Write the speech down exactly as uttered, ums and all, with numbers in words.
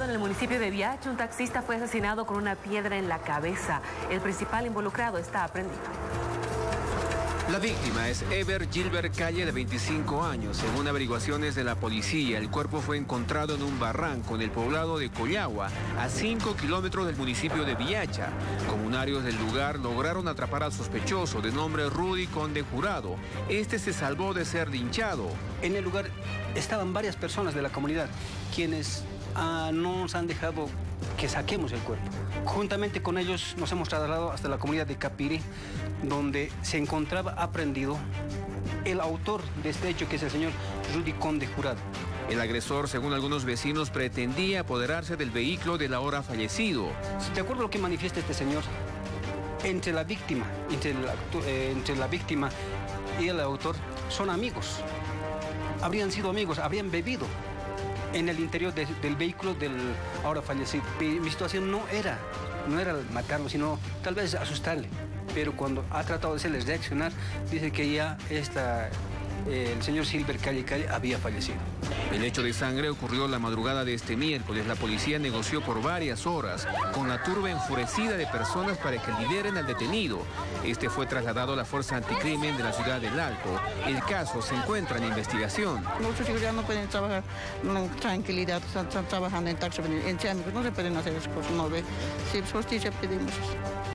en el municipio de Viacha, un taxista fue asesinado con una piedra en la cabeza. El principal involucrado está aprehendido. La víctima es Ever Gilbert Calle, de veinticinco años. Según averiguaciones de la policía, el cuerpo fue encontrado en un barranco en el poblado de Collagua, a cinco kilómetros del municipio de Viacha. Comunarios del lugar lograron atrapar al sospechoso, de nombre Rudy Conde Jurado. Este se salvó de ser linchado. En el lugar estaban varias personas de la comunidad, quienes ah, no nos han dejado que saquemos el cuerpo. Juntamente con ellos nos hemos trasladado hasta la comunidad de Capiri, donde se encontraba aprehendido el autor de este hecho, que es el señor Rudy Conde Jurado. El agresor, según algunos vecinos, pretendía apoderarse del vehículo del ahora fallecido. De acuerdo a lo que manifiesta este señor, entre la víctima, entre la, eh, entre la víctima y el autor son amigos. Habrían sido amigos, habrían bebido en el interior de, del vehículo del ahora fallecido. Mi, mi situación no era, no era matarlo, sino tal vez asustarle. Pero cuando ha tratado de hacerles reaccionar, dice que ya esta, eh, el señor Silver Calle Calle había fallecido. El hecho de sangre ocurrió la madrugada de este miércoles. La policía negoció por varias horas con la turba enfurecida de personas para que liberen al detenido. Este fue trasladado a la Fuerza Anticrimen de la ciudad del Alto. El caso se encuentra en investigación. Muchos chicos ya no pueden trabajar con tranquilidad, están, están trabajando en taxi, en Chiamicos, no se pueden hacer esas cosas, no ve. Sí, justicia pedimos.